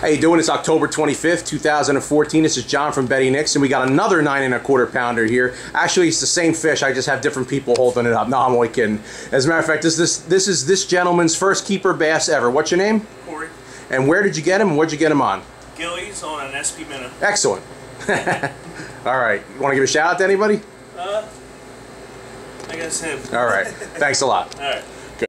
How you doing? It's October 25th, 2014. This is John from Betty Nick's, and we got another 9 1/4 pounder here. Actually, it's the same fish. I just have different people holding it up. No, I'm only kidding. As a matter of fact, this is this gentleman's first keeper bass ever. What's your name? Cory. And where did you get him? And what'd you get him on? Gillies on an SP minnow. Excellent. All right. You want to give a shout out to anybody? I guess him. All right. Thanks a lot. All right.